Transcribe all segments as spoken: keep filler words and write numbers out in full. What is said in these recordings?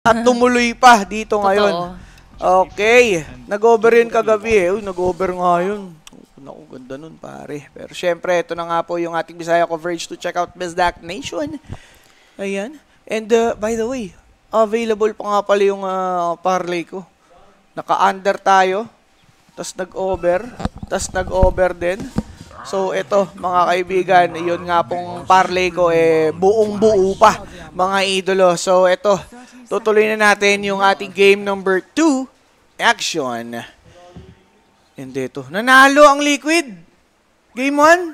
At tumuloy pa dito ngayon. Totoo. Okay. Nag-over yun kagabi eh. Uy, nag-over nga yun. Naku, ganda nun pare. Pero syempre, ito na nga po yung ating Bisaya coverage to check out Bizdak Nation. Ayan. And uh, by the way, available pa nga pala yung uh, parlay ko. Naka-under tayo. Tapos nag-over. Tapos nag-over din. So ito mga kaibigan, yun nga pong parlay ko eh buong buo pa mga idolo. So ito, tutuloy na natin yung ating game number two, action. And ito, nanalo ang Liquid. Game one.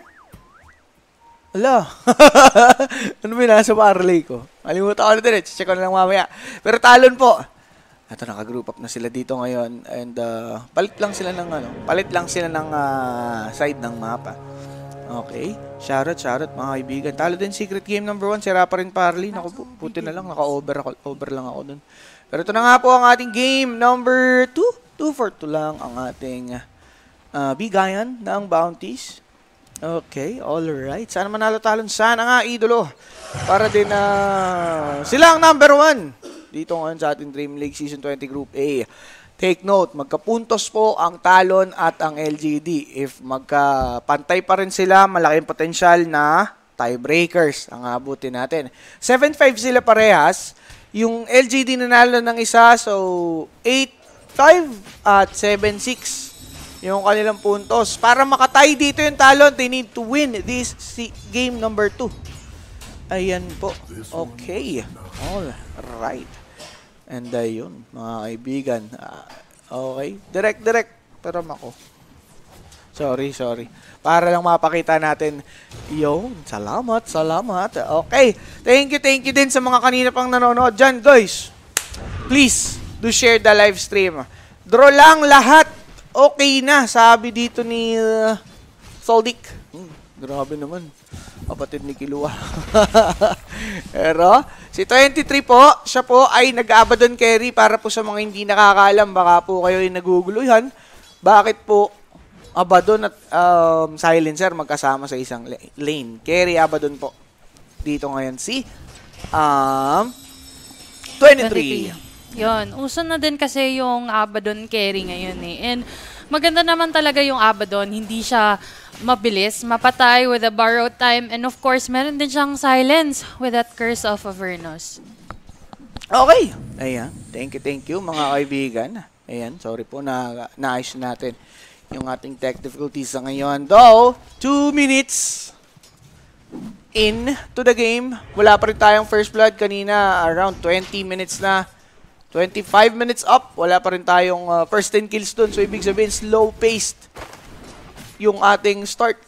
Ala. Ano ba nasa parlay ko? Alimutan ko na din, check ko na lang mamaya. Pero talon po. Ito, naka-group up na sila dito ngayon and uh, palit lang sila ng ano, palit lang sila ng uh, side ng mapa. Okay. Shoutout, shoutout mga kaibigan. Talo din secret game number one, sira pa rin Parley. Naku, puti na lang, naka-over ako, over lang ako dun. Pero ito na nga po ang ating game number two. two for two lang ang ating uh, bigayan ng bounties. Okay, alright. Sana manalo talon. Sana nga, idolo. Para din na uh, sila ang number one. Dito ngayon sa ating Dream League Season twenty Group A. Take note, magkapuntos po ang Talon at ang L G D. If magkapantay pa rin sila, malaking potensyal na tiebreakers ang abutin natin. seven five sila parehas. Yung L G D nanalo ng isa, so eight five at seven six yung kanilang puntos. Para makatay dito yung Talon, they need to win this game number two. Ayan po. Okay. All right. And ayun, mga kaibigan. Uh, okay. Direct, direct. Pero ako. Sorry, sorry. Para lang mapakita natin. Yun. Salamat, salamat. Okay. Thank you, thank you din sa mga kanina pang nanonood dyan, guys. Please, do share the live stream. Draw lang lahat. Okay na. Sabi dito ni uh, Soldik. Hmm, grabe naman. Kapatid ni Kilua. Pero, si twenty-three po, siya po ay nag-Abaddon carry para po sa mga hindi nakakaalam. Baka po kayo ay naguguluhan. Bakit po Abaddon at um, Silencer magkasama sa isang lane? Carry Abaddon po. Dito ngayon si um, twenty-three. Yun, uso na din kasi yung Abaddon carry ngayon eh. And maganda naman talaga yung Abaddon. Hindi siya mabilis, mapatay with a borrowed time, and of course, meron din siyang silence with that Curse of Avernus. Okay. Ayan. Thank you, thank you, mga kaibigan. Ayan, sorry po na naayos natin yung ating tech difficulties sa ngayon. Though, two minutes in to the game. Wala pa rin tayong first blood kanina. Around twenty minutes na. twenty-five minutes up. Wala pa rin tayong uh, first ten kills dun. So, ibig sabihin, slow-paced yung ating start.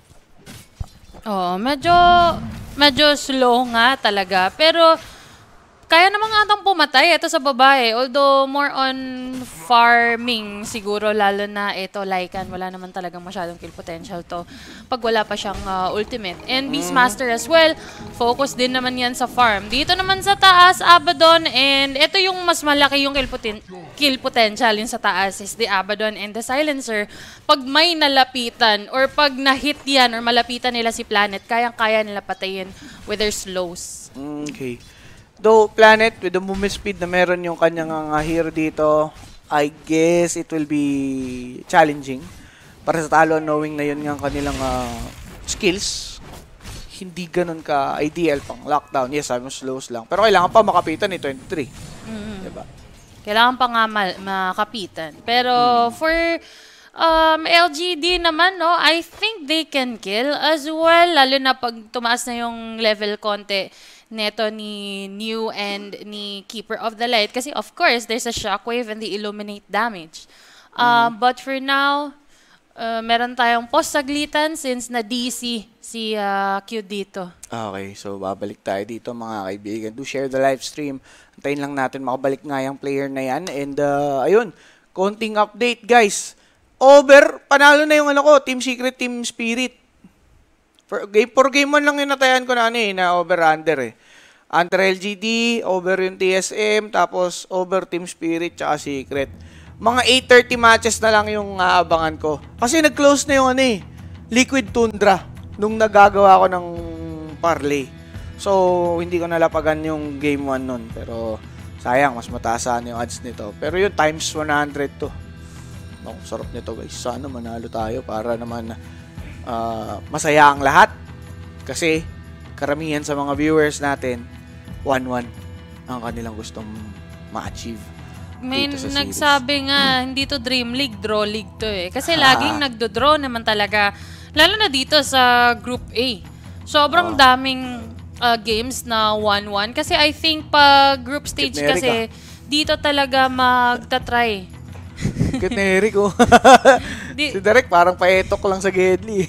Oh, medyo medyo slow nga talaga. Pero kaya naman nga atang pumatay ito sa babae. Although more on farming siguro, lalo na ito Lycan. Wala naman talagang masyadong kill potential to pag wala pa siyang uh, ultimate. And Beastmaster as well, focus din naman yan sa farm. Dito naman sa taas, Abaddon, and ito yung mas malaki yung kill, poten kill potential. Yung sa taas is the Abaddon and the Silencer. Pag may nalapitan or pag na-hit yan or malapitan nila si Planet, kayang-kaya nila patayin with their slows. Okay. Though Planet, with the movement speed na meron yung kanyang uh, hero dito, I guess it will be challenging para sa Talon, knowing na yun nga kanilang uh, skills. Hindi ganun ka-ideal pang lockdown. Yes, I'm slows lang. Pero kailangan pa makapitan ni twenty-three. Mm-hmm. Diba? Kailangan pa nga makapitan. Pero mm. for um, L G D naman, no, I think they can kill as well. Lalo na pag tumaas na yung level konti neto ni New and ni Keeper of the Light. Kasi of course, there's a shockwave and the illuminate damage. Uh, mm. But for now, uh, meron tayong post-saglitan since na-D C si uh, Q dito. Okay, so babalik tayo dito mga kaibigan. Do share the live stream. Antayin lang natin makabalik nga yung player na yan. And uh, ayun, konting update guys. Over, panalo na yung ano ko, Team Secret, Team Spirit. For game, for game one lang yung natayan ko na ano eh, na over-under eh. Under L G D, over yung T S M, tapos over Team Spirit, tsaka Secret. Mga eight thirty matches na lang yung aabangan ko. Kasi nag-close na yung ano eh, Liquid Tundra, nung nagagawa ko ng parlay. So, hindi ko nalapagan yung game one nun. Pero, Sayang, mas mataas sana yung odds nito. Pero yun, times one hundred to. Naku, sarap nito guys. Sana manalo tayo para naman uh, masaya ang lahat. Kasi karamihan sa mga viewers natin, one one ang kanilang gustong ma-achieve. May dito sa nagsabi nga, hindi to Dream League, Draw League to eh. Kasi laging nagdo-draw naman talaga. Lalo na dito sa Group A. Sobrang Oh. daming uh, games na one one. Kasi I think pa group stage Cute na kasi, dito talaga magta-try. Cute ni Eric, oh. Di- Si Derek parang paetok lang sa Gedli.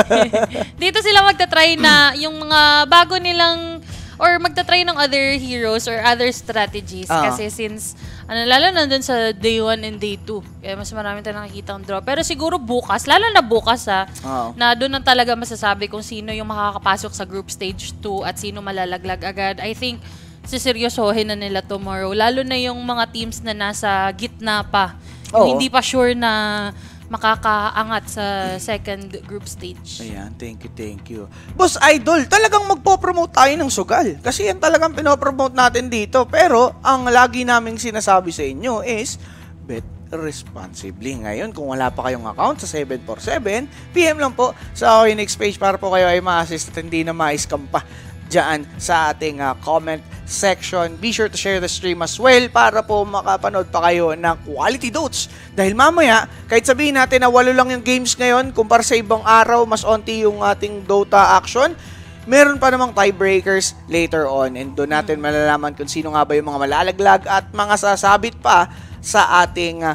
Dito sila magta-try na yung mga bago nilang or magta-try ng other heroes or other strategies. Ah. Kasi since, ano, lalo na dun sa day one and day two, kaya mas marami tayong nakikita ang draw. Pero siguro bukas, lalo na bukas ha, Oo. na doon na talaga masasabi kung sino yung makakapasok sa group stage two at sino malalaglag agad. I think, siseryosohin na nila tomorrow. Lalo na yung mga teams na nasa gitna pa. Yung Oo. hindi pa sure na makakaangat sa second group stage. Ayan, thank you, thank you. Boss Idol, talagang magpo-promote tayo ng sugal. Kasi yan talagang pinopromote natin dito. Pero, ang lagi naming sinasabi sa inyo is, bet responsibly. Ngayon, kung wala pa kayong account sa seven four seven, P M lang po sa Oinix page para po kayo ay ma-assist at hindi na ma-scam pa dyan sa ating uh, comment section. Be sure to share the stream as well para po makapanood pa kayo ng quality notes. Dahil mamaya, kahit sabihin natin na walo lang yung games ngayon, kumpara sa ibang araw, mas onti yung ating Dota action, meron pa namang tiebreakers later on. And doon natin malalaman kung sino nga ba yung mga malalaglag at mga sasabit pa sa ating uh,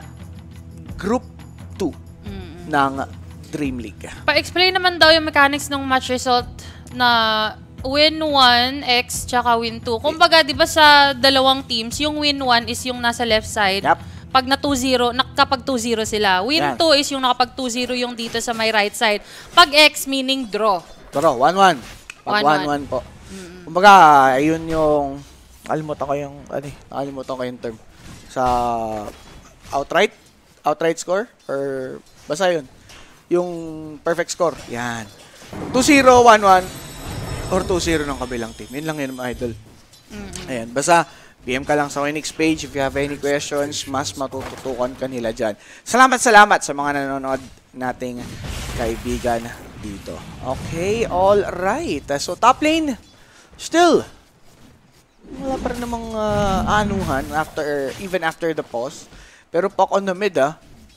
Group two Mm-mm. ng Dream League. Pa-explain naman daw yung mechanics ng match result na win one X tsaka win two. Kumbaga, di ba sa dalawang teams, yung win one is yung nasa left side. Yep. Pag na two zero, nakapag two zero sila. Win Yan. two is yung nakapag two zero yung dito sa may right side. Pag X, meaning draw. Pero, one one. Pag one one. one one po. Kumbaga, ayun yung, nakalimutan ko yung, ano eh, nakalimutan ko yung term. Sa outright? Outright score? Or, basta yun. Yung perfect score. Yan. two zero, one one. Or two zero ng kabilang team. Yun lang yun, mga idol. Ayan. Basta, P M ka lang sa Oinix page if you have any questions, mas matututukan ka nila dyan. Salamat, salamat sa mga nanonood nating kaibigan dito. Okay, all right. So, top lane, still, wala pa rin namang uh, anuhan after, even after the pause. Pero Puck on the mid, ah.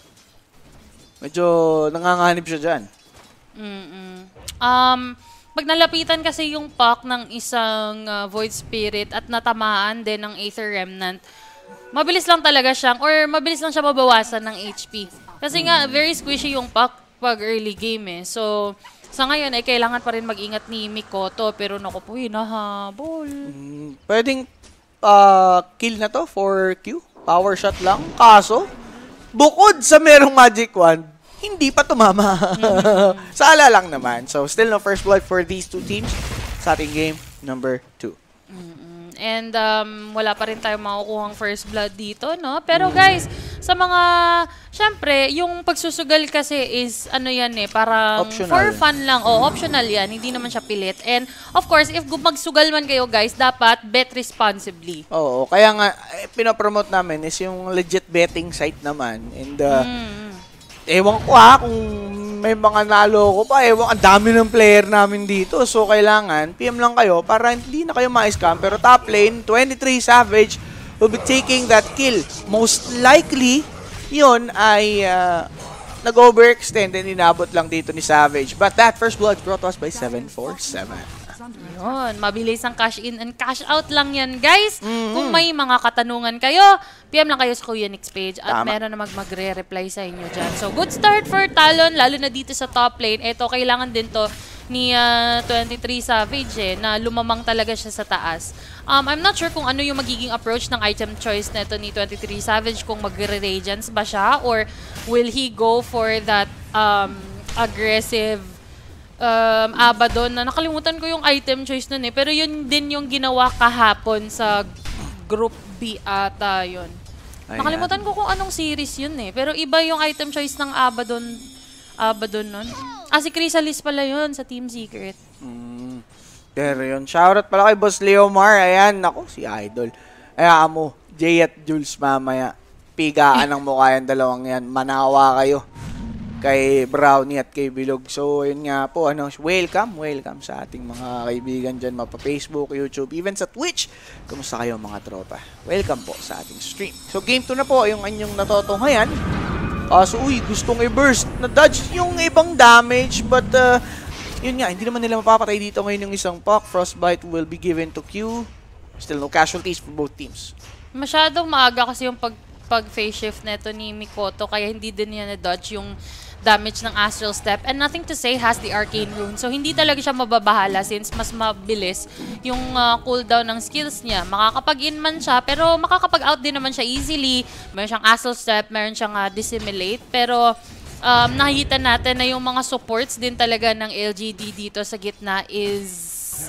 Medyo nanganganib siya dyan. Mm-mm. Um, pag nalapitan kasi yung Puck ng isang uh, Void Spirit at natamaan din ng Aether Remnant, mabilis lang talaga siyang, or mabilis lang siya mabawasan ng H P. Kasi nga, very squishy yung Puck pag early game eh. So, sa ngayon ay kailangan pa rin mag-ingat ni Mikoto, pero naku po, hinahabol. Mm, pwedeng uh, kill na to for Q. Power shot lang. Kaso, bukod sa merong Magic Wand, hindi pa tumama. Sala lang naman. So, still no first blood for these two teams sa ating game number two. Mm-mm. And um, wala pa rin tayong makukuhang first blood dito, no? Pero guys, sa mga, syempre, yung pagsusugal kasi is, ano yan eh, parang Optional. for fun lang. O, optional yan. Hindi naman siya pilit. And, of course, if magsugal man kayo, guys, dapat bet responsibly. Oo, kaya nga, eh, pinopromote namin is yung legit betting site naman. And, uh, Mm. ewan ko ha, kung may mga nalo ko pa, ewan, ang dami ng player namin dito. So, kailangan, P M lang kayo para hindi na kayo ma-scam. Pero top lane, twenty-three Savage will be taking that kill. Most likely, yun ay uh, nag-overextend and inabot lang dito ni Savage. But that first blood brought us by seven four seven. Yun, mabilis ang cash in and cash out lang yan, guys. Mhm. Kung may mga katanungan kayo, P M lang kayo sa Kuya Nix page at Tama. meron na mag magre-reply sa inyo dyan. So, good start for Talon, lalo na dito sa top lane. Ito, kailangan din to ni uh, twenty-three Savage eh, na lumamang talaga siya sa taas. Um, I'm not sure kung ano yung magiging approach ng item choice na ito ni twenty-three Savage, kung magre-radiance ba siya or will he go for that um, aggressive um, Abaddon, na nakalimutan ko yung item choice nun eh. Pero yun din yung ginawa kahapon sa Group B ata yun. Ayan. Nakalimutan ko kung anong series yun eh. Pero iba yung item choice ng Abaddon, Abaddon nun. Ah, si Chrysalis pala yun sa Team Secret. Mm. Pero yun, shoutout pala kay Boss Leomar. Ayan, ako, si Idol. Kaya mo, Jay at Jules mamaya. Pigaan ng mukha yung dalawang yan. Manawa kayo kay Brownie at kay Bilog. So, yun nga po, ano, welcome, welcome sa ating mga kaibigan dyan, mapa-Facebook, YouTube, even sa Twitch. Kumusta kayo mga tropa? Welcome po sa ating stream. So, game two na po, yung anyong natotonghayan. Uh, so, uy, gustong i-burst. Na-dodge yung ibang damage, but, uh, yun nga, hindi naman nila mapapatay dito ngayon yung isang puck. Frostbite will be given to Q. Still no casualties for both teams. Masyadong maaga kasi yung pag, pag phase shift neto ni Mikoto, kaya hindi din niya na-dodge yung damage ng Astral Step. And nothing to say, has the Arcane Rune. So, hindi talaga siya mababahala since mas mabilis yung uh, cooldown ng skills niya. Makakapag-in man siya, pero makakapag-out din naman siya easily. Meron siyang Astral Step, meron siyang uh, Dissimulate. Pero, um, nakikita natin na yung mga supports din talaga ng L G D dito sa gitna is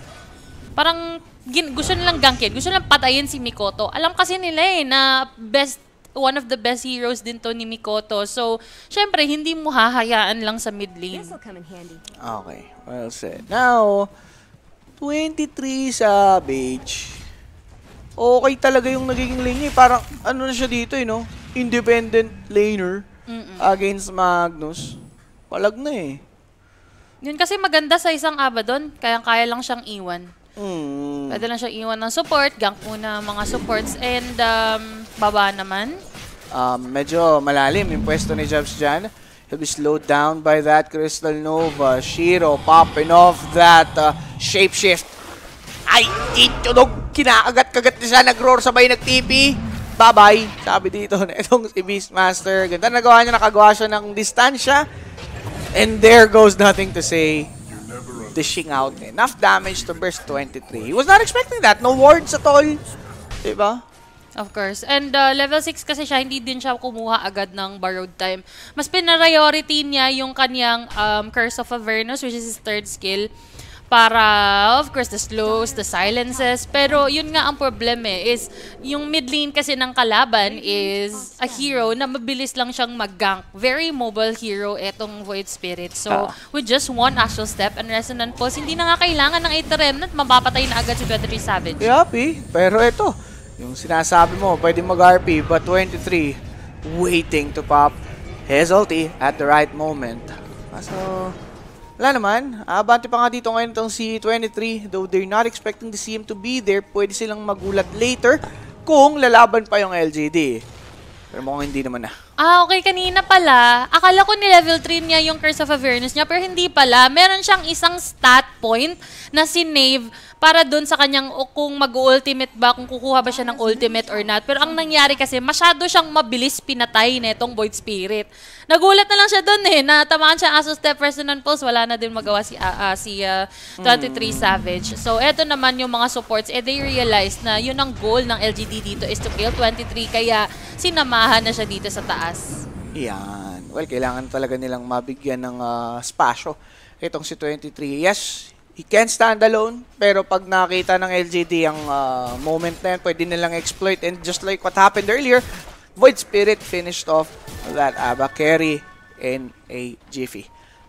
parang gin gusto nilang gankin. Gusto nilang patayin si Mikoto. Alam kasi nila eh na best one of the best heroes din to ni Mikoto. So, syempre, hindi mo hahayaan lang sa mid lane. Okay, well said. Now, twenty-three Savage. Okay talaga yung nagiging lane niya. Parang, ano na siya dito, eh, no? Independent laner Mm-mm. against Magnus. Palag na eh. Yun kasi maganda sa isang Abaddon. Kaya-kaya lang siyang iwan. Hmm. Pwede lang siyang iwan ng support, gank muna mga supports, and um, baba naman. Um, medyo malalim yung pwesto ni Jabs dyan. He'll be slowed down by that Crystal Nova. Shiro popping off that uh, shapeshift. Ay, itunog! Kinakagat-kagat na siya, nag-roar sabay nag-T P. Bye-bye, sabi dito na itong si Beastmaster. Ganda nagawa niya, nakagawa siya ng distansya. And there goes nothing to say. Dishing out. Enough damage to burst twenty-three. He was not expecting that. No wards at all. Diba? Of course. And uh, level six kasi siya, hindi din siya kumuha agad ng borrowed time. Mas pinariority niya yung kanyang um, Curse of Avernus, which is his third skill, para, of course, the slows, the silences. Pero yun nga ang problem eh, is yung mid lane kasi ng kalaban is a hero na mabilis lang siyang mag-gank. Very mobile hero etong Void Spirit. So, Ah. with just one Astral Step and Resonant Pulse, hindi na nga kailangan ng eight Remnant, mapapatay na agad si twenty-three Savage. Happy. Pero ito, yung sinasabi mo, pwede mag-R P, but twenty-three waiting to pop his ulti at the right moment. So, wala naman. Abante pa nga dito ngayon itong si twenty-three. Though they're not expecting to see him to be there, pwede silang magulat later kung lalaban pa yung L G D. Pero mukhang hindi naman na. Ah, okay. Kanina pala, akala ko ni level three niya yung Curse of Avernus niya, pero hindi pala. Meron siyang isang stat point na si Nave para dun sa kanyang o kung mag-ultimate ba, kung kukuha ba siya ng ultimate or not. Pero ang nangyari kasi, masyado siyang mabilis pinatay netong Void Spirit. Nagulat na lang siya dun eh, na tamaan siya Astral Step, Resonant Pulse, wala na din magawa si, uh, uh, si uh, twenty-three Savage. So, eto naman yung mga supports, eh they realized na yun ang goal ng L G D dito is to kill twenty-three, kaya sinamahan na siya dito sa taas. Yan. Well, kailangan talaga nilang mabigyan ng uh, spasyo itong si twenty-three. Yes, he can stand alone, pero pag nakita ng L G D ang uh, moment na yan, pwede nilang exploit. And just like what happened earlier, Void Spirit finished off that Aba carry in a jiffy.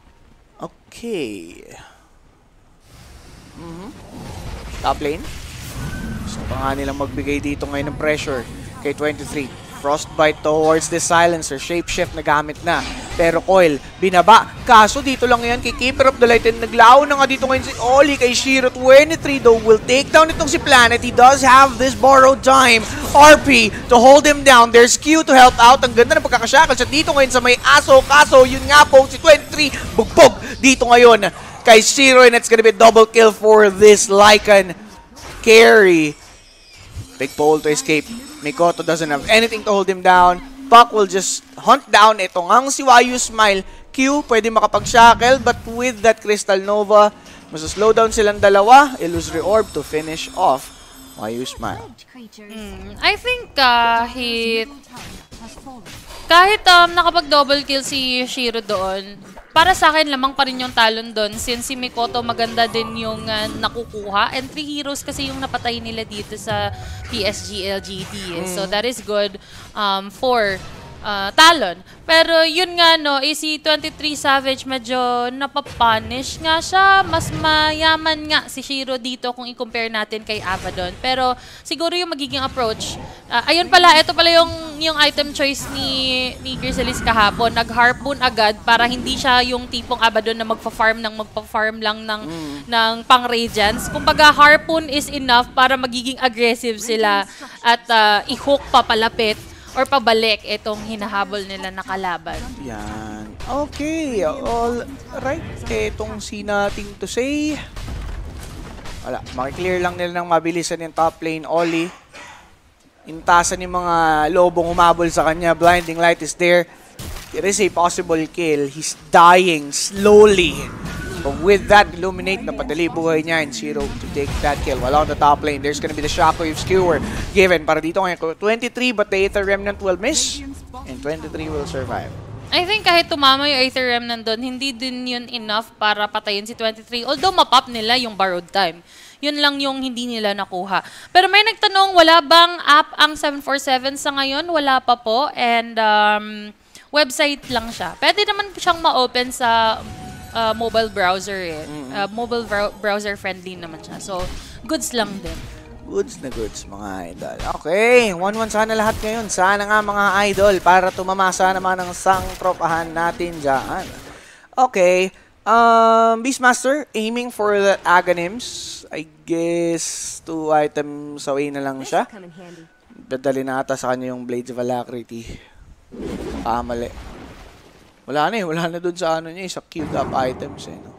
Okay. Mm-hmm. Top lane. Gusto pa nga nilang magbigay dito ngayon ng pressure kay twenty-three. Frostbite towards the silencer. Shapeshift na gamit na. Pero Coil, binaba. Kaso dito lang yan kay Keeper of the Light. And naglao na nga dito ngayon si Oli kay Shiro. twenty-three though will take down itong si Planet. He does have this borrowed time. R P to hold him down. There's Q to help out. Ang ganda ng pagkakashackle siya dito ngayon sa may aso. Kaso yun nga po si twenty-three. Bugbog dito ngayon kay Shiro. And it's gonna be a double kill for this Lycan carry. Big pole to escape. Mikoto doesn't have anything to hold him down. Puck will just hunt down itong ang si Wayu Smile. Q, pwede makapag-shackle, but with that Crystal Nova, mas slow down silang dalawa. Illusory Orb to finish off Wayu Smile. Mm, I think kahit kahit um, nakapag-double kill si Shiro doon, para sa akin lamang pa rin yung talon doon since si Mikoto maganda din yung uh, nakukuha. And three heroes kasi yung napatay nila dito sa P S G L G D. Eh. So that is good um, for ah, Talon. Pero yun nga no, eh, si twenty-three Savage medyo napapunish nga siya. Mas mayaman nga si Shiro dito kung i-compare natin kay Abaddon. Pero siguro yung magiging approach, ah, ayun pala, ito pala yung, yung item choice ni, ni Grizzlies kahapon. Nag-harpoon agad para hindi siya yung tipong Abaddon na magpa-farm ng magpa-farm lang ng, Mm. ng pang-radiance. Kumbaga, harpoon is enough para magiging aggressive sila at ah, i-hook pa palapit or pabalik itong hinahabol nila na kalaban. Yan. Okay. All right. Etong si Nothing to Say. Wala. Makiklear lang nila ng mabilisan yung top lane. Oli. Intasan yung mga lobong humabol sa kanya. Blinding Light is there. There is a possible kill. He's dying slowly. But with that, Illuminate, napadali buhay niya and Zero to take that kill. While on the top lane, there's gonna be the Shockwave Skewer given para dito ngayon. twenty-three, but the Aether Remnant will miss. And twenty-three will survive. I think kahit tumama yung Aether Remnant doon, hindi din yun enough para patayin si twenty-three. Although mapop nila yung borrowed time. Yun lang yung hindi nila nakuha. Pero may nagtanong, wala bang app ang seven forty-seven sa ngayon? Wala pa po. And um, website lang siya. Pwede naman siyang ma-open sa uh, mobile browser eh. Mm-hmm. Uh, mobile bro- browser friendly naman siya. So, goods lang din. Goods na goods, mga idol. Okay, one one sana lahat ngayon. Sana nga mga idol para tumamasa naman ang sang tropahan natin dyan. Okay, um, Beastmaster, aiming for the Aghanims. I guess two items away na lang siya. Dadali na ata sa kanya yung Blades of Alacrity. Ah, mali. Wala na eh, wala na dun sa ano niya, sa queued up items eh. No?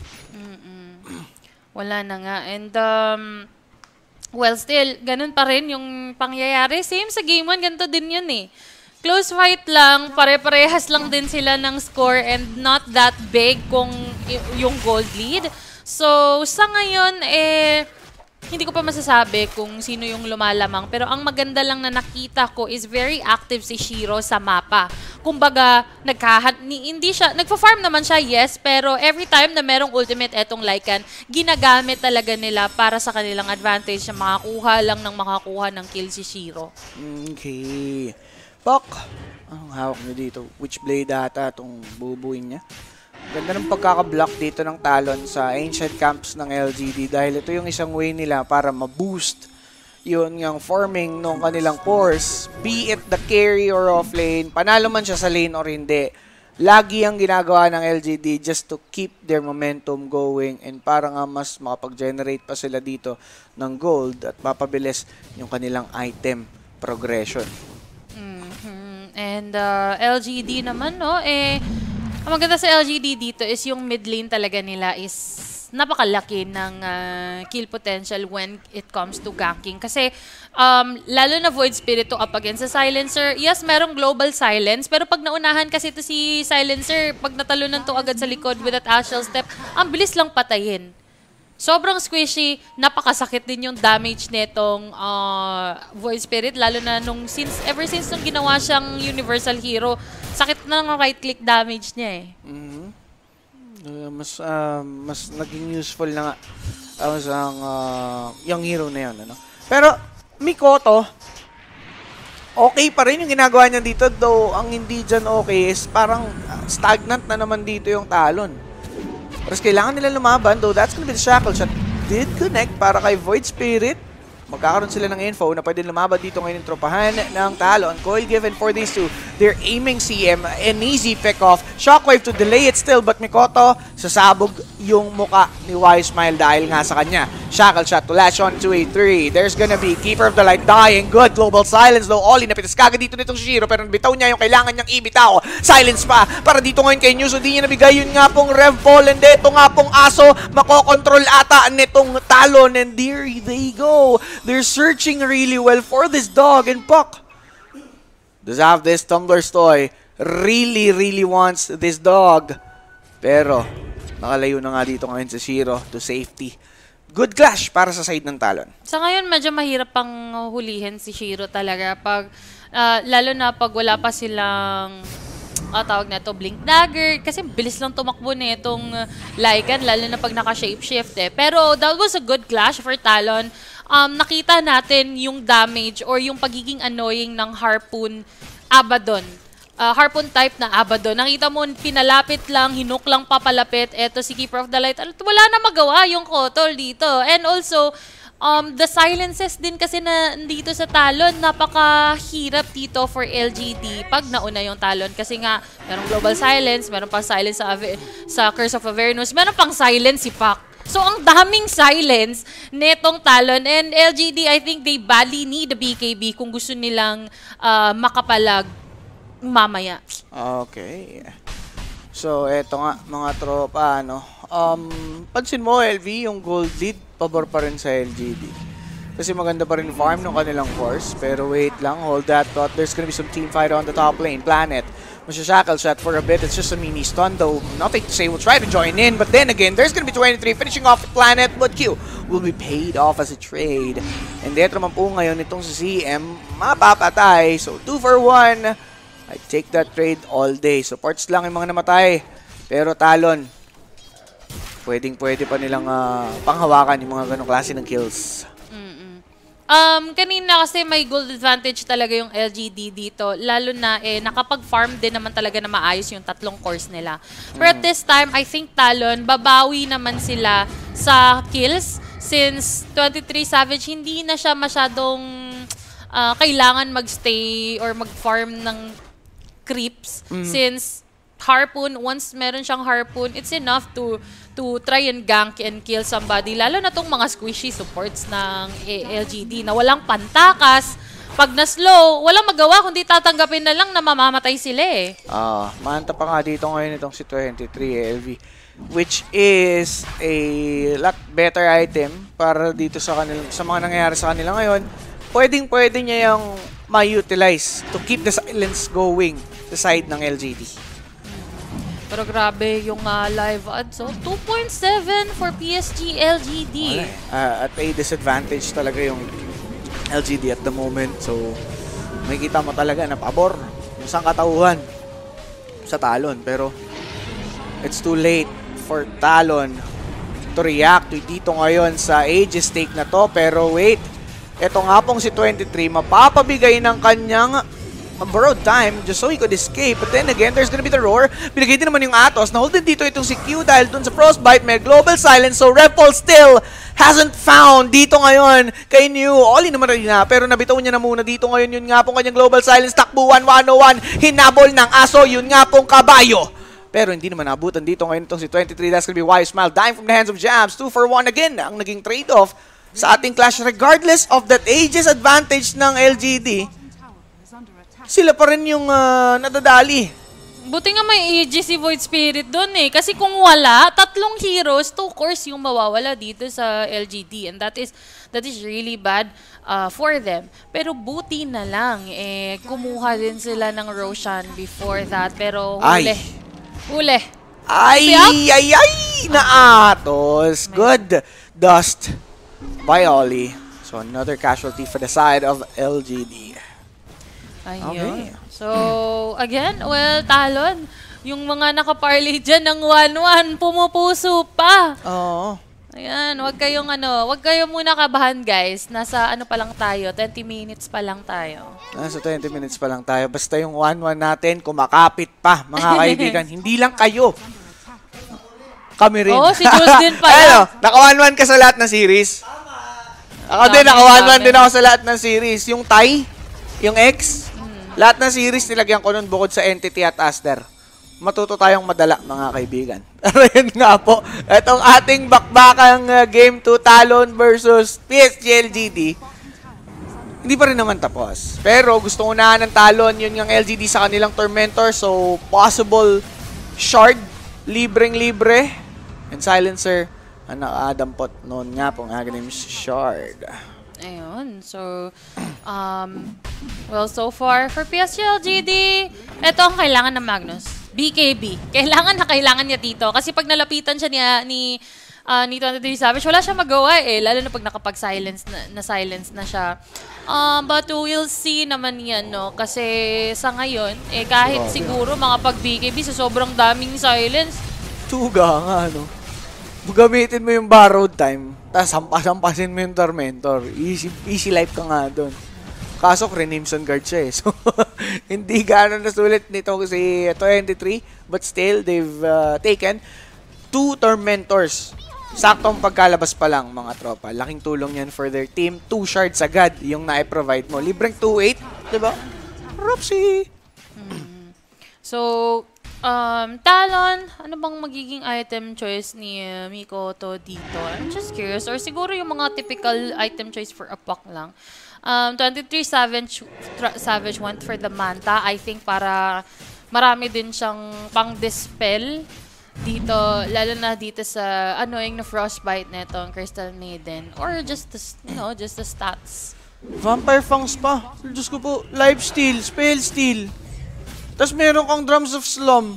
Mm-mm. Wala na nga. And, um, well, still, ganun pa rin yung pangyayari. Same sa Game one, ganito din yun eh. Close fight lang, pare-parehas lang din sila ng score and not that big kung y- yung gold lead. So, sa ngayon, eh, hindi ko pa masasabi kung sino yung lumalamang. Pero ang maganda lang na nakita ko is very active si Shiro sa mapa. Kumbaga, nagkahat, ni, hindi siya, nagpa-farm naman siya, yes, pero every time na merong ultimate etong Lycan, ginagamit talaga nila para sa kanilang advantage na makakuha lang ng makakuha ng kill si Shiro. Okay. Pok, anong hawak niyo dito? Witchblade ata itong bubuin niya. Ganda ng pagkaka-block dito ng Talon sa ancient camps ng L G D dahil ito yung isang way nila para ma-boost yun yung forming ng kanilang force, be it the carry or off lane, panalo man siya sa lane or hindi. Lagi ang ginagawa ng L G D just to keep their momentum going and para nga mas makapag-generate pa sila dito ng gold at mapabilis yung kanilang item progression. Mm-hmm. And uh, L G D naman, no, eh, ang maganda sa L G D dito is yung mid lane talaga nila is napakalaki ng uh, kill potential when it comes to ganking. Kasi um, lalo na Void Spirit to up against sa Silencer. Yes, merong global silence. Pero pag naunahan kasi ito si Silencer, pag natalunan to agad sa likod with that Astral Step, ang bilis lang patayin. Sobrang squishy, napakasakit din yung damage nitong uh, Void Spirit. Lalo na nung since, ever since nung ginawa siyang Universal Hero, sakit na ng right-click damage niya eh. Mm-hmm. Uh, mas uh, mas naging useful na nga uh, sa uh, yung hero na yun. Ano? Pero Mikoto, okay pa rin yung ginagawa niya dito, though ang hindi dyan okay is parang uh, stagnant na naman dito yung Talon. Pero kailangan nila lumaban, though that's gonna be the Shackle Shot. Did connect para kay Void Spirit. Magkakaroon sila ng info na pwede lumaban dito ngayon yung tropahan ng Talon. Coil given for these two. They're aiming C M. An easy pick-off. Shockwave to delay it still, but Mikoto, sasabog yung muka ni Y-Smile dahil nga sa kanya. Shackle Shot to latch on to a three. There's gonna be Keeper of the Light dying. Good global silence though. Oli, napitas kagad dito nitong Shiro, pero nabitaw niya yung kailangan niyang ibitaw. Silence pa para dito ngayon kay News. So di niya nabigay yun nga pong Rev Ball, and ito nga pong Aso. Makokontrol ata nitong Talon, and there they go. They're searching really well for this dog, and Puck does have this Tumbler's Toy. Really, really wants this dog. Pero, nakalayo na nga dito ngayon sa Shiro to safety. Good clash para sa side ng Talon. Sa ngayon, medyo mahirap pang hulihin si Shiro talaga. Pag, uh, lalo na pag wala pa silang uh, tawag na to, Blink Dagger. Kasi bilis lang tumakbo na itong uh, Lycan, lalo na pag naka-shapeshift eh. Pero that was a good clash for Talon. Um, nakita natin yung damage or yung pagiging annoying ng Harpoon Abaddon. uh, Harpoon type na Abaddon. Nakita mo, pinalapit lang, hinuk lang papalapit. Eto si Keeper of the Light. Wala na magawa yung Kotol dito. And also, Um, the silences din kasi na dito sa Talon, napakahirap dito for L G D pag nauna yung Talon. Kasi nga, merong Global Silence, meron pang silence sa, Ave sa Curse of Avernus, meron pang silence si Pac. So, ang daming silence netong Talon. And L G D, I think they badly need a B K B kung gusto nilang uh, makapalag mamaya. Okay. So, eto nga, mga tropa, ano. Um, pansin mo, L V, yung gold lead, pabor pa rin sa L G D. Kasi maganda pa rin farm ng kanilang force. Pero wait lang, hold that thought. There's gonna be some team fight on the top lane. Planet, Shackle shot for a bit. It's just a mini stun though. Nothing to say, we'll try to join in. But then again, there's gonna be twenty-three finishing off Planet. But Q will be paid off as a trade. And dito naman po ngayon itong si C M, mapapatay. So two for one. I take that trade all day. Supports lang yung mga namatay. Pero Talon, pwedeng pwede pa nilang uh, panghawakan yung mga ganong klase ng kills. Mm-mm. Um, kanina kasi may gold advantage talaga yung L G D dito. Lalo na eh, nakapag-farm din naman talaga na maayos yung tatlong cores nila. Pero at this time, I think Talon, babawi naman sila sa kills. Since twenty-three Savage, hindi na siya masyadong uh, kailangan magstay or mag-farm ng creeps. Mm-hmm. Since Harpoon, once meron siyang Harpoon, it's enough to to try and gank and kill somebody. Lalo na tong mga squishy supports ng L G D na walang pantakas. Pag na-slow, walang magawa kundi tatanggapin na lang na mamamatay sila eh. Ah, uh, manta pa nga dito ngayon itong si twenty-three L V, which is a lot better item para dito sa kanila, sa mga nangyayari sa kanila ngayon. Pwedeng-pwede niya yung ma-utilize to keep the silence going sa side ng L G D. Pero grabe yung uh, live ads. So, two point seven for P S G L G D. Uh, at a disadvantage talaga yung L G D at the moment. So, makikita mo talaga na pabor yung sangkatauhan sa Talon. Pero, it's too late for Talon to react to dito ngayon sa Aegis stake na to. Pero wait, eto nga pong si twenty-three, mapapabigay ng kanyang borrowed time just so he could escape. But then again, there's gonna be the roar. Binigay din naman yung Atos. Na-hold din dito itong si Q dahil dun sa Frostbite. May global silence. So Repol still hasn't found dito ngayon kay New. Oli naman rin na. Pero nabitaw niya na muna dito ngayon. Yun nga pong kanyang global silence. Takbuhan one oh one. Hinabol ng aso. Yun nga pong kabayo. Pero hindi naman nabutan dito ngayon itong si twenty-three. That's gonna be Wise Smile. Dying from the hands of Jabs. two for one again. Ang naging trade-off sa ating clash. Regardless of that Aegis advantage ng L G D, sila pa rin yung uh, nadadali. Buti nga may Aegis si Void Spirit doon eh. Kasi kung wala, tatlong heroes, two cores yung mawawala dito sa L G D. And that is that is really bad uh, for them. Pero buti na lang, eh, kumuha din sila ng Roshan before that. Pero huli. Ay. Huli. Ay, ay, ay, naatos. Good dust by Oli. So another casualty for the side of L G D. Ayun. Okay. So, again, well, Talon, yung mga nakaparley dyan ng one one, pumupuso pa. Oo. Ayan, wag kayong ano, wag kayong muna kabahan, guys. Nasa ano pa lang tayo, twenty minutes pa lang tayo. Nasa twenty minutes pa lang tayo. Basta yung one one natin, kumakapit pa, mga kaibigan. Hindi lang kayo. Kami rin. Oo, si Jules din pala. Ano, naka one one ka sa lahat ng series? Ako din, naka one one din ako sa lahat ng series. Yung tie, yung X, lahat ng series nilagyan ko nun bukod sa Entity at Aster. Matuto tayong madala, mga kaibigan. Pero yun nga po, itong ating bakbakang uh, Game two Talon versus P S G L G D, hindi pa rin naman tapos. Pero gusto unahan ng Talon, yun yung L G D sa kanilang Tormentor. So, possible Shard, libreng-libre. And Silencer, ang nakadampot noon nga pong aking Shard. Ayun. So, um, well, so far, for P S G L G D, ito ang kailangan ng Magnus. B K B. Kailangan na kailangan niya dito. Kasi pag nalapitan siya niya, ni, uh, ni twenty-three Savage, wala siya magawa eh. Lalo na pag nakapag-silence na, na silence na siya. Um, but we'll see naman yan, no? Kasi sa ngayon, eh, kahit oh, siguro mga pag-B K B sa sobrang daming silence. Tuga nga, no? Gamitin mo yung borrowed time, tapos hampas-hampasin mo yung Tormentor. Easy, easy life ka nga doon. Kaso Crimson Guard siya eh. So, hindi gano'n nasulit nito si twenty-three. But still, they've uh, taken two Tormentors. Saktong pagkalabas pa lang, mga tropa. Laking tulong yan for their team. Two shards agad yung na-provide mo. Libreng two eight, diba? Ropsy! Hmm. So, um, Talon, ano bang magiging item choice ni uh, Mikoto dito? I'm just curious. Or siguro yung mga typical item choice for a Puck lang. Um, twenty-three Savage, Savage went for the Manta. I think para marami din siyang pang-dispel dito, lalo na dito sa annoying na Frostbite netong Crystal Maiden. Or just the, you know, just the stats. Vampire Fangs pa. Diyos ko po, life steal, spell steal. Tapos meron kang Drums of Slum.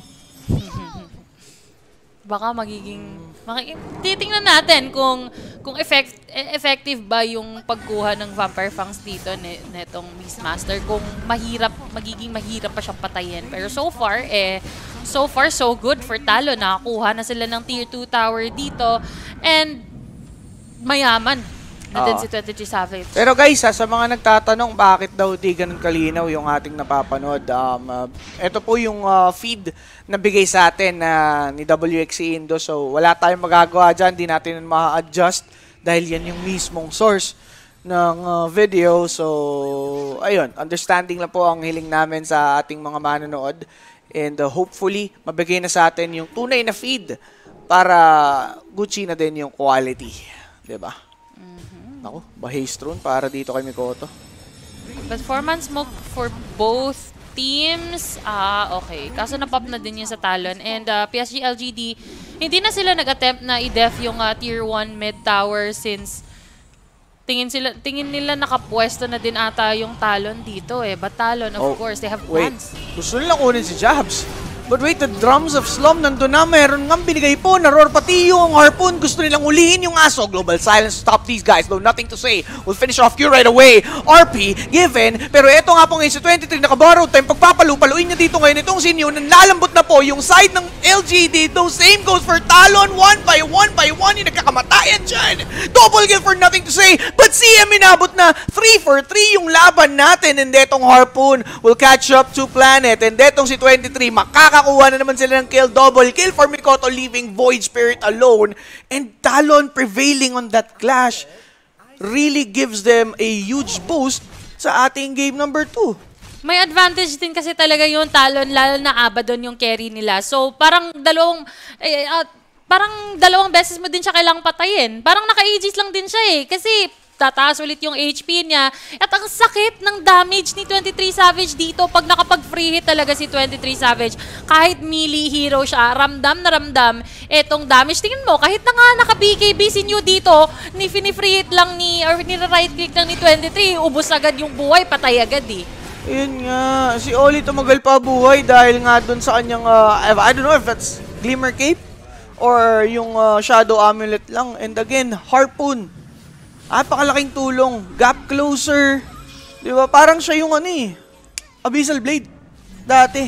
Baka magiging... Maki titingnan natin kung kung effect, effective ba yung pagkuha ng Vampire Fangs dito netong Beastmaster. Kung mahirap, magiging mahirap pa siyang patayin. Pero so far, eh, so far so good for Talon. Nakakuha na sila ng tier two tower dito. And mayaman na din si twenty-three Savage. Pero guys, ha, sa mga nagtatanong bakit daw di ganun kalinaw yung ating napapanood, um, uh, ito po yung uh, feed na bigay sa atin uh, ni W X C Indo. So wala tayong magagawa dyan, di natin ma-adjust dahil yan yung mismong source ng uh, video. So ayun, understanding lang po ang hiling namin sa ating mga manonood. And uh, hopefully, mabigay na sa atin yung tunay na feed para Gucci na din yung quality. Diba? Ako, Bahastron para dito kay Mikoto. But four-man smoke for both teams. Ah, okay. Kaso napop na din yun sa Talon. And uh, P S G L G D, hindi na sila nag-attempt na i-def yung uh, tier one mid tower since tingin sila tingin nila nakapwesto na din ata yung Talon dito eh. But Talon, of oh, course, they have wait. plans. Gusto nila kunin si Jabs. But wait, the Drums of Slum nandun na. Meron nga binigay po na Roar pati yung Harpoon. Gusto nilang ulihin yung aso. Global Silence to stop these guys. Though nothing to say. We'll finish off Q right away. R P, given. Pero eto nga po ngayon si twenty-three nakaborrow time. Pagpapalupaluin niya dito ngayon itong Sinyo. Nanlalambot na po yung side ng L G D. Though same goes for Talon. One by one by one. Yung nagkakamatayan dyan. Double kill for nothing to say. But C M inabot na. three for three yung laban natin. And etong Harpoon will catch up to Planet. And etong si twenty-three makaka Nakakuha na naman sila ng kill. Double kill for Mikoto, leaving Void Spirit alone. And Talon prevailing on that clash really gives them a huge boost sa ating game number two. May advantage din kasi talaga yung Talon, lalo na Abaddon yung carry nila. So parang dalawang... Eh, uh, parang dalawang beses mo din siya kailangang patayin. Parang naka-Aegis lang din siya eh. Kasi tataas ulit yung H P niya. At ang sakit ng damage ni twenty-three Savage dito pag nakapag-free hit talaga si twenty-three Savage. Kahit melee hero siya, ramdam na ramdam etong damage. Tingnan mo, kahit na nga naka-B K B si New dito, ni fini-free hit lang ni, or ni-right click lang ni twenty-three, ubos agad yung buhay, patay agad eh. Ayun nga, si Oli tumagal pa buhay dahil nga dun sa kanyang, uh, I don't know if that's Glimmer Cape or yung uh, Shadow Amulet lang. And again, Harpoon. Napakalaking tulong. Gap closer. Di ba? Parang siya yung ano eh. Abyssal Blade. Dati.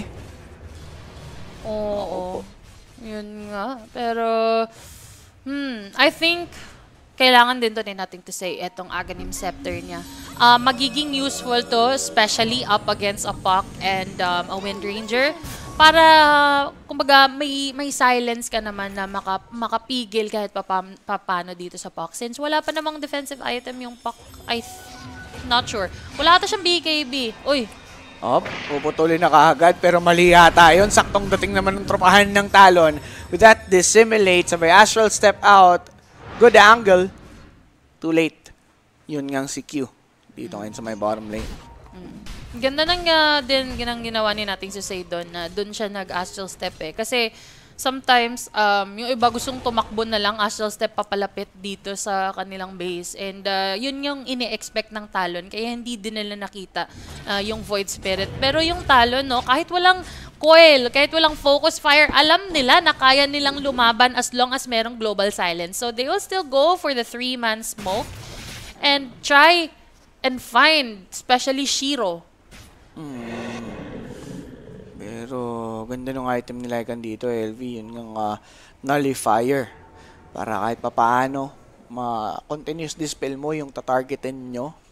Oo. Yun nga. Pero, hmm, I think, kailangan din to din natin to say, etong Aghanim Scepter niya. Uh, magiging useful to, especially up against a Puck and um, a Wind Ranger. Para, kumbaga, may, may silence ka naman na maka, makapigil kahit papam, papano dito sa Puck. Since wala pa namang defensive item yung Puck, I'm not sure. Wala ata siyang B K B. Uy. Oh, puputulin na kaagad pero mali yata yun. Saktong dating naman ng tropahan ng Talon. With that, dissimulate. Sabay Astral step out. Good angle. Too late. Yun ngang si Q. Dito ngayon sa may bottom lane. Mm. Ganda nang uh, din ginang ginawa ni nating si Seidon na doon siya nag-astral step eh. Kasi sometimes um, yung iba gustong tumakbo na lang astral step papalapit dito sa kanilang base. And uh, yun yung ini-expect ng Talon. Kaya hindi din nila nakita uh, yung Void Spirit. Pero yung Talon, no, kahit walang coil, kahit walang focus fire, alam nila na kaya nilang lumaban as long as merong global silence. So they will still go for the three-man smoke and try and find, especially Shiro. Hmm. Pero ganda ng item nila kan dito, L V, yun yung uh, nullifier. Para kahit papaano, ma-continuous dispel mo yung tatargetin nyo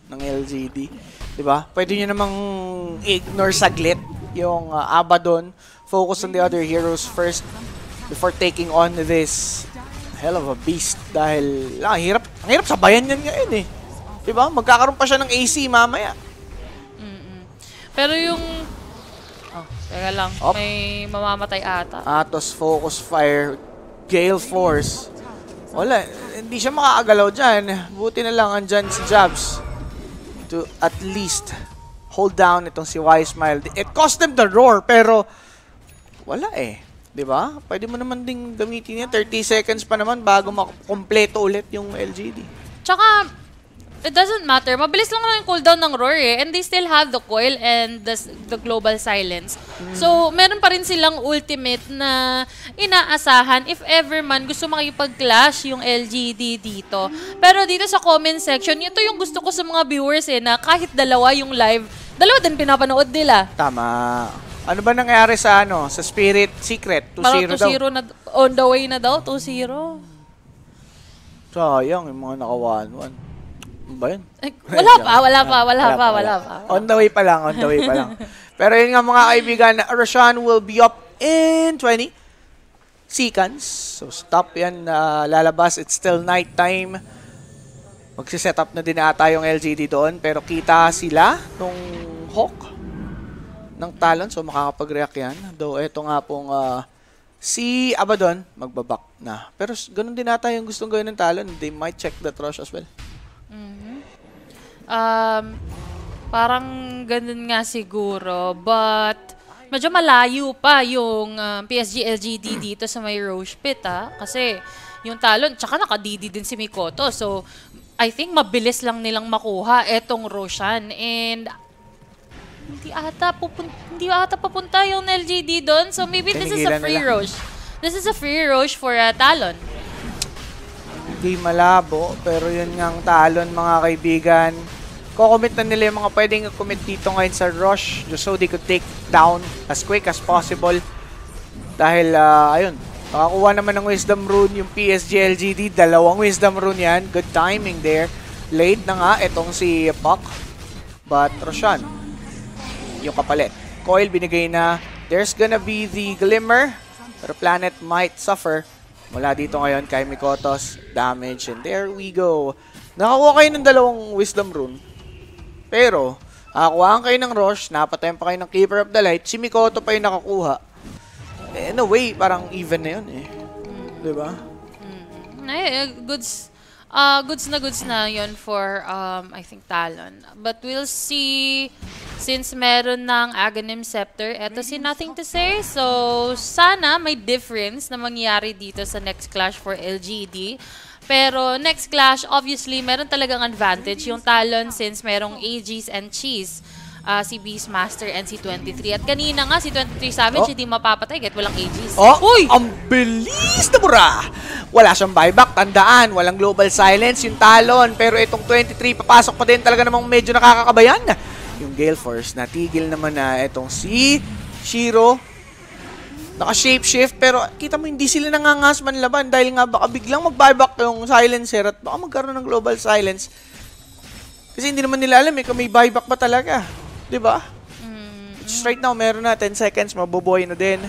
ng L G D. Diba? Pwede nyo namang ignore saglit yung uh, Abaddon. Focus on the other heroes first before taking on this hell of a beast. Dahil, lang, hirap, ang hirap sabayan yan ngayon eh. Diba? Magkakaroon pa siya ng A C mamaya. Mm-mm. Pero yung... Oh, teka lang. Op. May mamamatay ata. Atos, Focus Fire, Gale Force. Wala, hindi siya makakagalaw dyan. Buti na lang andyan si Jabs to at least hold down itong si Y-Smile. It cost them the roar, pero wala eh. Diba? Pwede mo naman ding gamitin yan. thirty seconds pa naman bago makumpleto ulit yung L G D. Tsaka, it doesn't matter. Mabilis lang naman yung cooldown ng roar eh. And they still have the coil and the, the global silence. Mm. So, meron pa rin silang ultimate na inaasahan if ever man gusto makipag-clash yung L G D dito. Pero dito sa comment section, ito yung gusto ko sa mga viewers eh, na kahit dalawa yung live, dalawa din pinapanood nila. Tama. Ano ba nangyari sa ano sa Spirit Secret? two zero daw. two zero na, on the way na daw, two zero. Sayang, yung mga naka one one. Ano ba yun? Eh, wala pa, wala pa, wala pa, wala pa. On the way pa lang, on the way pa lang. Pero yun nga mga kaibigan, Roshan will be up in twenty seconds. So stop yan, uh, lalabas. It's still night time. Magsiset up na din ata yung L G D doon. Pero kita sila nung Hawk ng Talon. So makakapag-react yan. Though ito nga pong uh, si Abaddon, magbabak na. Pero ganun din ata yung gustong gawin ng Talon. They might check the Rush as well. Mm-hmm. Um, parang ganun nga siguro. But medyo malayo pa yung uh, P S G L G D dito sa may Roche Pit ha. Kasi yung Talon, tsaka naka-D D din si Mikoto. So, I think mabilis lang nilang makuha etong Roshan. And hindi ata pupunta, hindi ata papunta yung L G D doon. So maybe this is a free Roche. This is a free Roche for uh, Talon. Hindi malabo, pero yun nga ang Talon mga kaibigan. Kukomit na nila yung mga pwedeng commit dito ngayon sa Rush just so they could take down as quick as possible. Dahil, uh, ayun, nakakuha naman ng Wisdom Rune yung P S G L G D. Dalawang Wisdom Rune yan. Good timing there. Late na nga itong si Puck. But Roshan, yung kapalit. Coil binigay na. There's gonna be the Glimmer. Pero Planet might suffer. Mula dito ngayon kay Mikoto's damage. And there we go. Nakakuha kayo ng dalawang Wisdom Rune. Pero, nakakuhaan kayo ng Rosh. Napatayan pa kayo ng Keeper of the Light. Si Mikoto pa yung nakakuha. In a way, parang even na yun eh. Mm. Diba? Mm. Ay, goods. Uh, goods na goods na yun for, um, I think, Talon. But we'll see, since meron ng Aghanim Scepter, eto si Nothing to Say. So, sana may difference na mangyari dito sa next clash for L G D. Pero, next clash, obviously, meron talagang advantage yung Talon since merong A Gs and Cheese. Uh, si Beastmaster and si twenty-three. At kanina nga, si twenty-three Savage, oh, hindi mapapatay kahit walang A Gs. Oh, uy! Ang bilis na mura! Wala siyang buyback, tandaan. Walang global silence yung Talon. Pero itong twenty-three, papasok pa din talaga namang medyo nakakakabayan. Yung Gale Force, natigil naman na itong si Shiro. Naka-shapeshift, pero kita mo hindi sila nangangas man laban dahil nga baka biglang mag-buyback yung silencer at baka magkaroon ng global silence. Kasi hindi naman nila alam eh kung may buyback ba talaga. Diba? Mm. Just right now, meron na ten seconds, mabubuhay na din.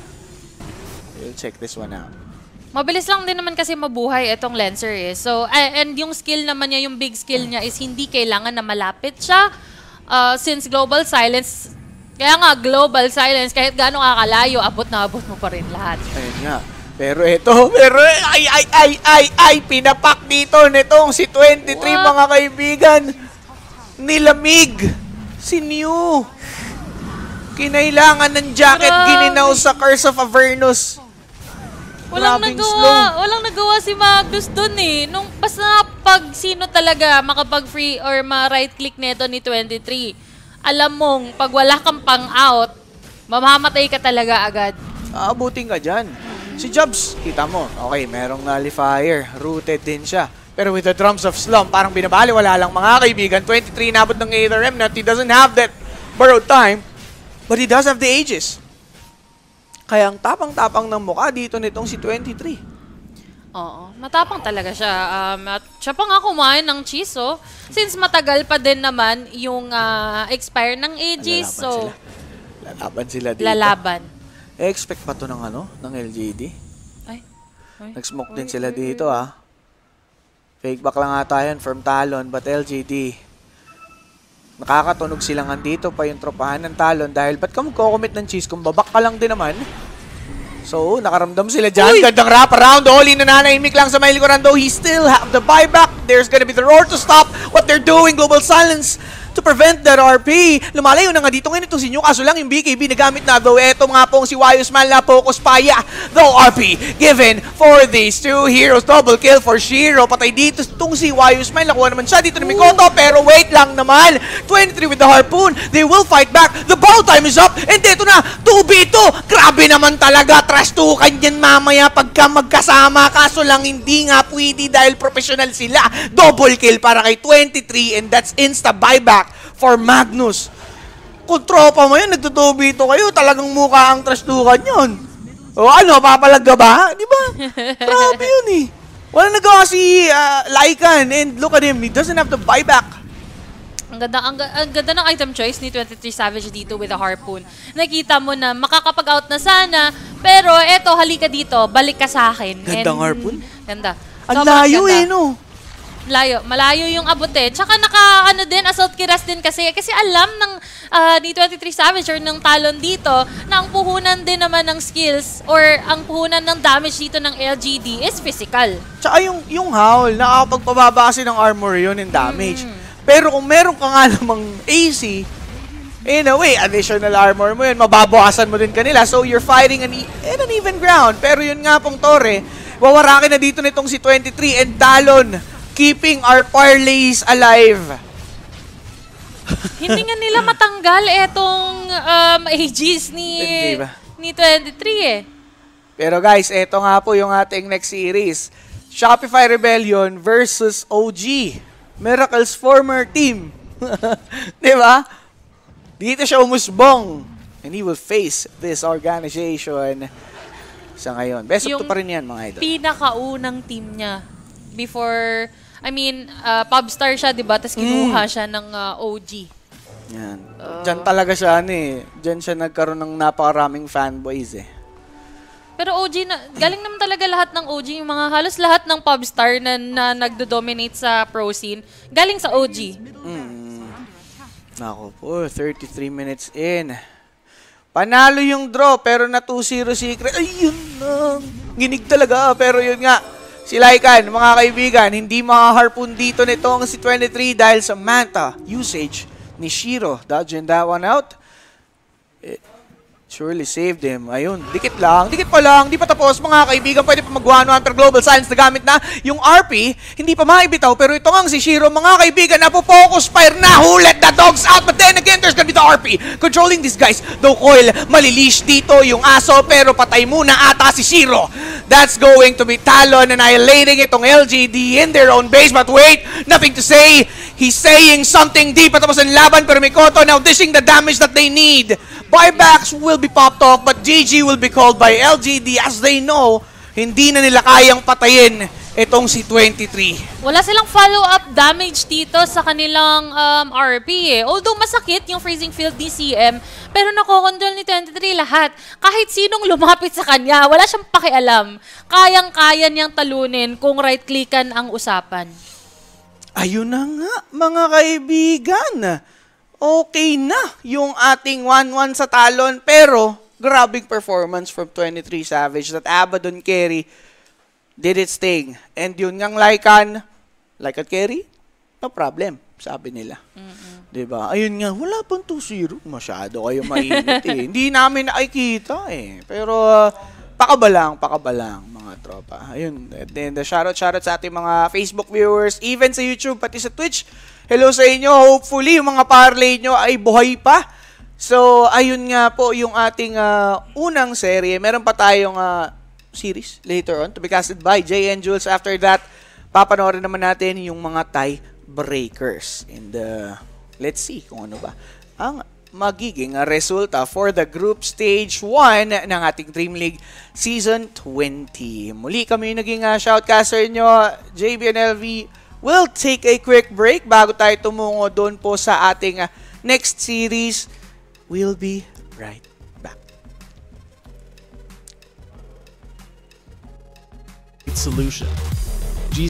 We'll check this one out. Mabilis lang din naman kasi mabuhay itong Lancer eh. So, uh, and yung skill naman niya, yung big skill niya is hindi kailangan na malapit siya. Uh, since global silence, kaya nga global silence, kahit gaano kakalayo, abot na abot mo pa rin lahat. Ayun nga. Pero ito, pero ay, ay, ay, ay, ay, pinapak dito nitong si twenty-three, what? Mga kaibigan. Nilamig. Si New. Kinailangan ng jacket, grabe. Gininaw sa Curse of Avernus. Walang Grabing nagawa, slow. Walang nagawa si Magnus dun eh. Nung basta pag sino talaga makapag-free or ma-right click nito ni twenty-three, alam mong pag wala kang pang-out, mamamatay ka talaga agad. Aabutin ka dyan. Si Jobs, kita mo, okay, merong nullifier, rooted din siya. Pero with the Drums of Slum, parang binabali, wala lang mga kaibigan. twenty-three nabot ng Aether Remnant. He doesn't have that borrowed time, but he does have the ages. Kaya ang tapang-tapang ng mukha dito nitong si twenty-three. Oo, matapang talaga siya. Um, at siya pa nga kumain ng cheese, oh. Since matagal pa din naman yung uh, expire ng ages, Lalaban so... Sila. Lalaban sila dito. Lalaban. Eh, expect pa to ng ano? Ng L G D? Ay. Ay. Nag-smoke din sila dito, ah. Fake back lang ata yun from Talon, but L G D. Nakakatunog silang andito pa yung tropahan ng Talon dahil ba't ka magko-commit ng cheese kung babak ka lang din naman? So, nakaramdam sila dyan. Uy! Gandang wrap around. Oli nananahimik lang sa may likuran though. He still have the buyback. There's gonna be the roar to stop what they're doing. Global silence to prevent that R P. Lumalayo na nga dito ngayon itong sinyo. Kaso lang yung B K B nagamit na. Though eto nga pong si Wayusman na focus pa. Yeah, though R P given for these two heroes. Double kill for Shiro. Patay dito itong si Wayusman. Nakuha naman siya dito ni Mikoto. Pero wait lang naman. twenty-three with the harpoon. They will fight back. The ball time is up. And dito na. two v two. Grabe naman talaga. Trash tukan yan mamaya pagka magkasama. Kaso lang hindi nga pwede dahil professional sila. Double kill para kay twenty-three. And that's insta buyback for Magnus. Kung tropa mo yun, nagtutubito kayo, talagang mukha ang trastukan yun. O ano, papalag ka ba? Di ba? Grabe yun eh. Wala nagawa si uh, Lycan and look at him, he doesn't have the buyback. Ang ganda, ang, ang ganda ng item choice ni twenty-three Savage dito with a harpoon. Nakita mo na makakapag-out na sana, pero eto, halika dito, balik ka sa akin. Gandang And, harpoon. Ganda. Ang Sobrang layo ganda. eh, no? Malayo, malayo yung abot eh. Tsaka naka, ano din, assault kiras din kasi. Kasi alam ng uh, ni twenty-three Savage or ng Talon dito na ang puhunan din naman ng skills or ang puhunan ng damage dito ng L G D is physical. Tsaka yung, yung howl, nakakapagpababa kasi ng armor yun in damage. Mm. Pero kung meron ka nga namang A C, in a way, additional armor mo yun, mababawasan mo din kanila. So you're fighting an, e in an even ground. Pero yun nga pong Torre, wawarakin na dito nitong si twenty-three and Talon, keeping our parlays alive. Hindi nga nila matanggal etong um, ages ni, Hindi ba? ni twenty-three eh. Pero guys, eto nga po yung ating next series. Shopify Rebellion versus O G. Miracle's former team. Di ba? Dito siya umusbong. And he will face this organization sa ngayon. Best of two pa rin yan, mga idol. Pinakaunang team niya before, I mean, uh, Pubstar siya, di ba? Tapos kinuha mm. siya ng uh, O G. Yan. Uh, Diyan talaga siya, ano eh. Diyan siya nagkaroon ng napakaraming fanboys eh. Pero O G, na, galing naman talaga lahat ng O G. Yung mga halos lahat ng Pubstar na, na nagdo-dominate sa pro scene, galing sa O G. Mm. Nako po, thirty-three minutes in. Panalo yung draw, pero na two zero secret. Ayun na. Ginig talaga, pero yun nga. Si Lycan, mga kaibigan, hindi makaharpoon dito nitong si twenty-three dahil sa Manta usage ni Shiro. Dodging that one out. It surely saved him. Ayun, dikit lang. Dikit pa lang. Di pa tapos, mga kaibigan. Pwede pa mag-one-one per global silence na gamit na yung R P. Hindi pa maibitaw. Pero ito nga si Shiro, mga kaibigan, napo-focus fire na. Who let the dogs out? But then again, there's gonna be the R P controlling these guys. Though Coil, malilish dito yung aso. Pero patay muna ata si Shiro. That's going to be Talon annihilating itong L G D in their own base. But wait, nothing to say. He's saying something deep. Patapos ang laban, pero Mikoto now dishing the damage that they need. Buybacks will be popped off, but G G will be called by L G D as they know, hindi na nila kayang patayin itong si twenty-three. Wala silang follow-up damage dito sa kanilang um, R P eh. Although masakit yung freezing field ni C M, pero nakokontrol ni twenty-three lahat. Kahit sinong lumapit sa kanya, wala siyang pakialam. Kayang-kaya niyang talunin kung right-clickan ang usapan. Ayun na nga, mga kaibigan. Okay na yung ating one one sa Talon, pero grabing performance from twenty-three Savage. That Abaddon carry did its thing. And yun ngang Lycan, Lycan carry, no problem, sabi nila. Mm-hmm. Diba? Ayun nga, wala pang two zero. Masyado kayo mainit eh. Hindi namin nakikita eh. Pero uh, pakabalang, pakabalang mga tropa. Ayun. And then the shoutout, shoutout sa ating mga Facebook viewers, even sa YouTube, pati sa Twitch. Hello sa inyo. Hopefully, yung mga parlay nyo ay buhay pa. So, ayun nga po yung ating uh, unang serye. Meron pa tayong uh, series later on to be casted by Jay and Jules. After that, papanoorin naman natin yung mga tie breakers. And uh, let's see kung ano ba ang magiging resulta for the group stage one ng ating Dream League Season twenty. Muli kami yung naging uh, shoutcaster nyo, J B N L V. We'll take a quick break bago tayo tumungo doon po sa ating uh, next series. We'll be right back. Solution.